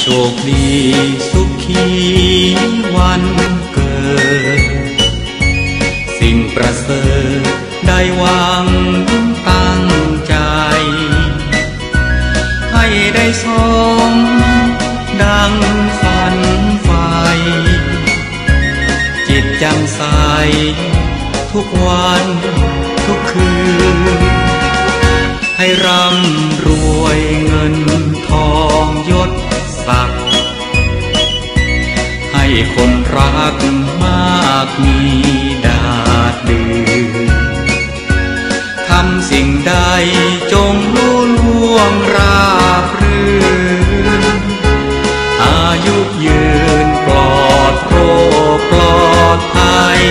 โชคดีสุขีวันเกิดสิ่งประเสริฐได้หวังตั้งใจให้ได้สมดังฝันใฝ่จิตแจ่มใสทุกวันทุกคืนให้ร่ำรวยเงินทองยศศักดิ์ให้คนรักมากมีดาดดืนทำสิ่งใดจงลุล่วงราบรื่นอายุยืนปลอดโรคปลอดภัย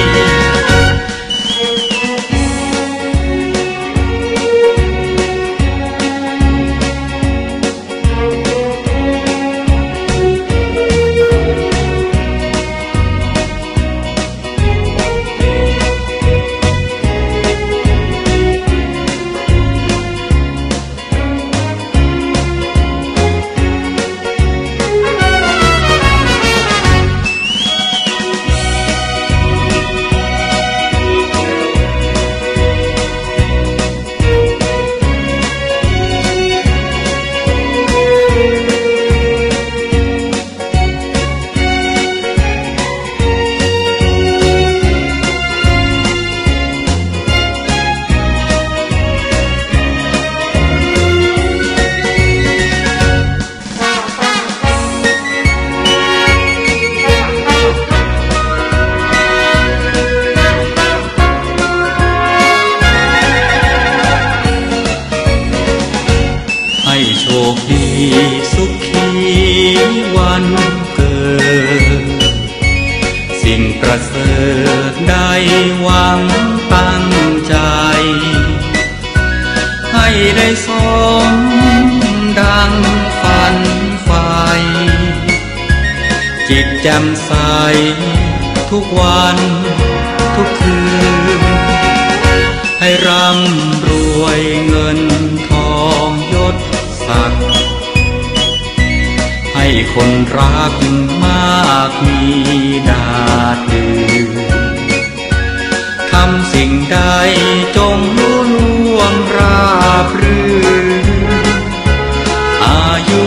ให้โชคดีสุขีวันเกิดสิ่งประเสริฐได้หวังตั้งใจให้ได้สมดังฝันใฝ่จิตแจ่มใสทุกวันทุกคืนให้ร่ำรวยเงินทองยศศักดิ์ให้คนรักมากมีดาดดืนทำสิ่งใดจงลุล่วงราบรื่นอายุ